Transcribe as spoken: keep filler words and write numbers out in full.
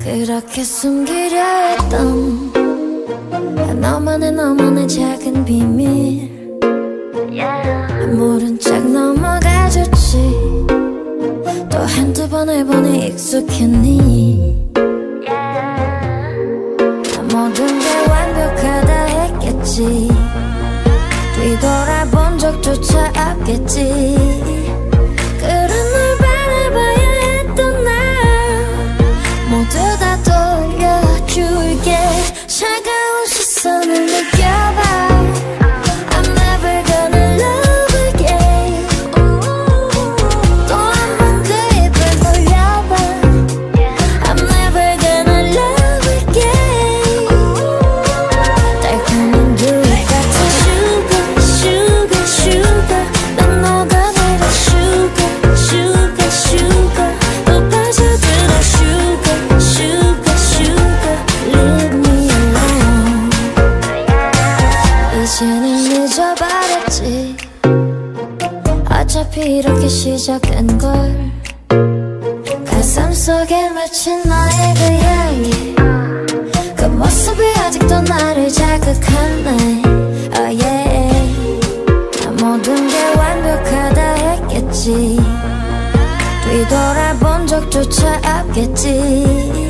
그렇게 숨기려 했던 너만의 너만의 작은 비밀 모른 척 넘어가줬지. 또 한두 번 해보니 익숙했니. 모든 게 완벽하다 했겠지. 뒤돌아본 적조차 없겠지. 그런 널 바라봐야 했던 날 모두 다 돌려줄게. 차가운 시선을 느껴봐. I'm never gonna love again. 또 한 번 그 입을 돌려봐. I'm never gonna love again. 달콤한 두 같은 sugar, sugar, sugar. 난 녹아내려 sugar, sugar, sugar. 또 빠져들어 sugar, sugar, sugar. Leave me alone. 이제는 잊어버렸지. 어차피 이렇게 시작된 걸. 가슴 속에 맺힌 너의 그 향기, 그 모습이 아직도 나를 자극하네. Oh yeah. 모든 게 완벽하다 했겠지. 뒤돌아본 적조차 없겠지.